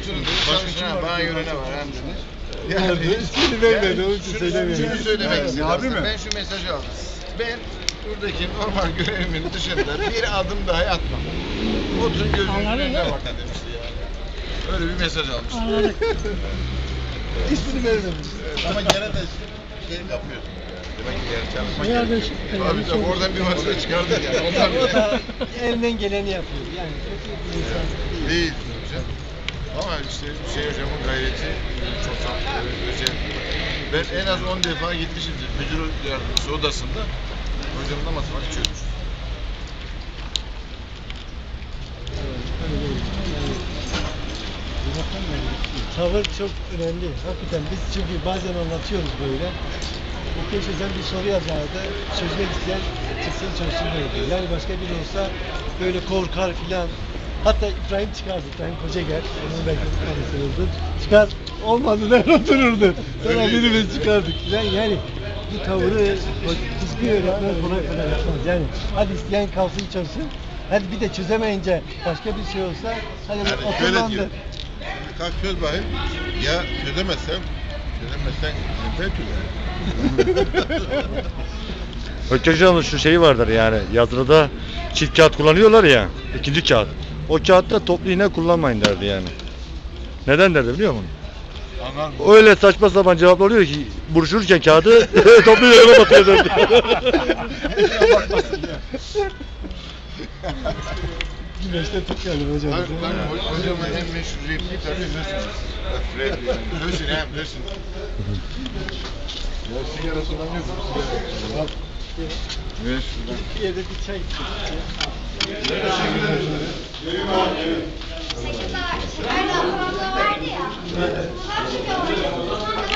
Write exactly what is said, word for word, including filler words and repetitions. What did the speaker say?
şunu dedi, çalışın ha, bana göre ne var hem dedi. Yani ismini vermedi, onun için söylemiyorum. Şunu söylemek istedim. Abi mi? Ben şu mesajı aldım. Ben buradaki normal görevimin dışında bir adım daha atmam. Oturun gözünün önüne bakın demişti yani. Öyle bir mesaj almıştım. Anladık. İsmini vermemiş. Ama gene de şey yapıyorsun. Demek ki yer çalışmak Eğer gerekiyor. de- Abi tabii oradan bir vasıta çıkardık yani. Ondan O da elinden geleni yapıyor. Yani kötü bir insan değil. değil hocam. Ama işte şey hocamın gayreti çok çok özel. Ben en az on defa gitmişimdir müdür yardımcısı odasında. Hocamla matematik çözmüş. Tavır çok önemli. Hakikaten biz çünkü bazen anlatıyoruz böyle. Okey çözen bir soru yazardı. Çözmek isteyen çıksın çözsün diyordu. Yani başka biri olsa böyle korkar filan. Hatta İbrahim çıkardı. İbrahim Kocagel. Onun belki tanıştırıldı. Çıkar. Olmadı der otururdu. Sonra birimiz çıkardık filan. Yani bu tavırı hiçbir öğretmen kolay kolay yapmaz. Yani hadi isteyen kalsın çözsün. Hadi bir de çözemeyince başka bir şey olsa hadi Yani şöyle oturlandı. diyor. Kalk çöz bakayım. Ya çözemezsem, çözemezsen nefret Ökkecan'ın şu şeyi vardır yani yazılıda çift kağıt kullanıyorlar ya, ikinci kağıt. O kağıtta toplu iğne kullanmayın derdi yani. Neden derdi biliyor musun? Anlar mı? Öyle saçma sapan cevap oluyor ki buruşurken kağıdı toplu iğneye batıyor derdi. Güneşte tutmayalım hocam. Tabii, tabii, hocamın en meşhur repliği tabii Lösün. Lösün hem Lösün. Ya sigara sulamıyor mu? Sigara. Ver şuradan. Bir yerde bir çay içtik. Sekizler. Nerede? Programda vardı ya. Kaç